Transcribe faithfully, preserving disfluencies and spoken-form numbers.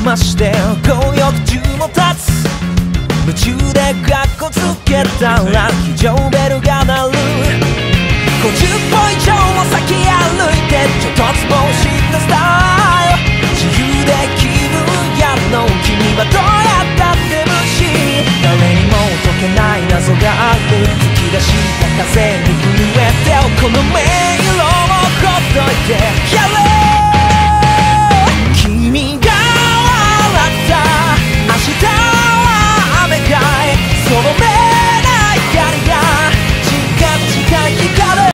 まして強欲中も立つ夢中でカッコつけたら非常ベルが鳴るごじゅっぽ以上も先歩いてちょっとつぼ